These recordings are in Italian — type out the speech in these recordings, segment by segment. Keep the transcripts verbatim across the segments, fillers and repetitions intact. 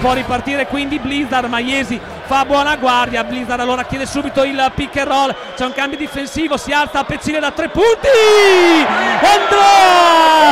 può ripartire quindi Blizzard, ma Iesi fa buona guardia. Blizzard allora chiede subito il pick and roll, c'è un cambio difensivo, si alza Pecile da tre punti, andrà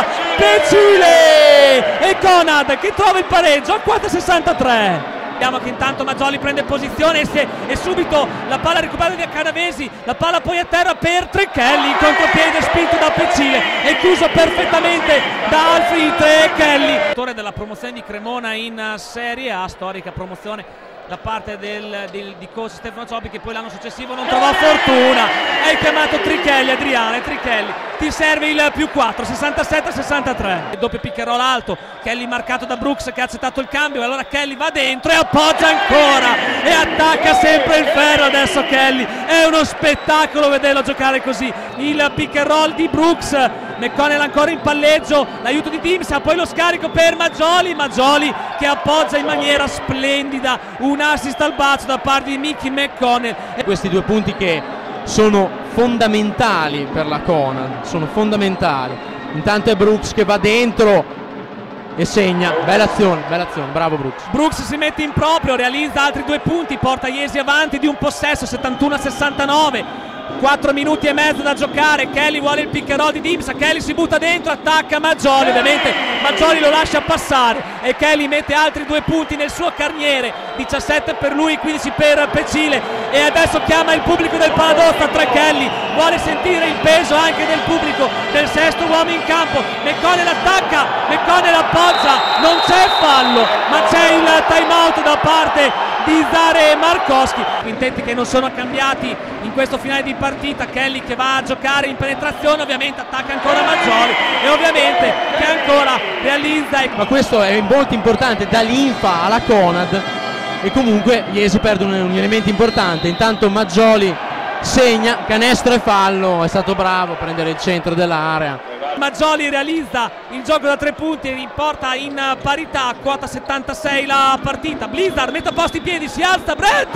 Pecile e Conad che trova il pareggio a quattro sessantatré. Vediamo che intanto Maggioli prende posizione e, se, e subito la palla recuperata da Canavesi, la palla poi a terra per Trechelli, il contropiede spinto da Pecile e chiuso perfettamente da Alfred Trechelli. Autore della promozione di Cremona in Serie A, storica promozione da parte del, del, di coach Stefano Ciobbi, che poi l'anno successivo non trovò fortuna. Hai chiamato Trichelli, Adriano, e Trichelli ti serve il più quattro, sessantasette sessantatré. Doppio pick and roll alto, Kelly marcato da Brooks che ha accettato il cambio, e allora Kelly va dentro e appoggia ancora e attacca sempre il ferro. Adesso Kelly, è uno spettacolo vederlo giocare così. Il pick and roll di Brooks, McConnell ancora in palleggio, l'aiuto di Dimsa, poi lo scarico per Maggioli, Maggioli che appoggia in maniera splendida, un assist al bacio da parte di Mickey McConnell. Questi due punti che sono fondamentali per la Conad, sono fondamentali. Intanto è Brooks che va dentro e segna, bella azione, bella azione, bravo Brooks. Brooks si mette in proprio, realizza altri due punti, porta Iesi avanti di un possesso, settantuno a sessantanove. quattro minuti e mezzo da giocare, Kelly vuole il pick and roll di Dimsa, Kelly si butta dentro, attacca Maggioli, ovviamente Maggioli lo lascia passare e Kelly mette altri due punti nel suo carniere, diciassette per lui, quindici per Pecile, e adesso chiama il pubblico del Paladozza. Tre Kelly vuole sentire il peso anche del pubblico, del sesto uomo in campo. McConnell attacca, McConnell appoggia, non c'è fallo ma c'è il time out da parte di Zare Markowski. Quintetti che non sono cambiati in questo finale di partita. Kelly che va a giocare in penetrazione, ovviamente attacca ancora Maggioli e ovviamente che ancora realizza. Ma questo è molto importante, dà linfa alla Conad e comunque Iesi perde un, un elemento importante. Intanto Maggioli segna, canestro e fallo, è stato bravo a prendere il centro dell'area. Maggioli realizza il gioco da tre punti e riporta in parità, quota settantasei la partita. Blizzard mette a posto i piedi, si alza, Brett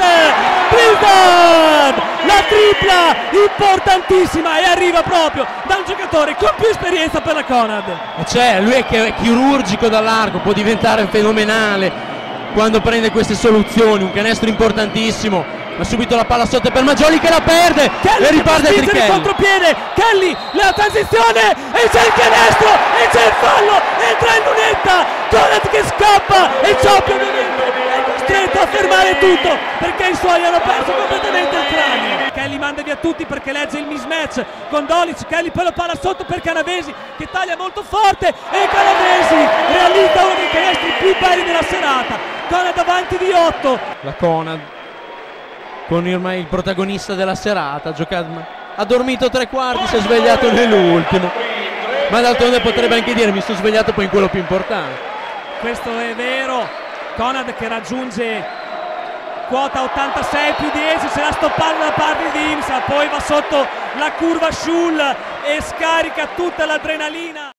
Blizzard, la tripla importantissima e arriva proprio dal giocatore con più esperienza per la Conad. E c'è, lui è che è chirurgico dall'arco, può diventare fenomenale quando prende queste soluzioni, un canestro importantissimo. Ma subito la palla sotto per Maggioli che la perde, Kelly e riparte Trichelli. Il contropiede, Kelly, la transizione e c'è il canestro e c'è il fallo, entra in lunetta, Conad che scappa e Ciobbi ovviamente è costretto a fermare tutto perché i suoi hanno perso completamente il cranio. Kelly manda via tutti perché legge il mismatch con Dolic, Kelly poi la palla sotto per Canavesi che taglia molto forte e Canavesi realizza uno dei canestri più belli della serata. Conad avanti di otto. La Conad con ormai il protagonista della serata, ha giocato, ha dormito tre quarti, si è svegliato nell'ultimo, ma d'altronde potrebbe anche dire mi sono svegliato poi in quello più importante. Questo è vero, Conad che raggiunge quota ottantasei più dieci, c'è la stoppata da parte di Imsa, poi va sotto la curva Schul e scarica tutta l'adrenalina.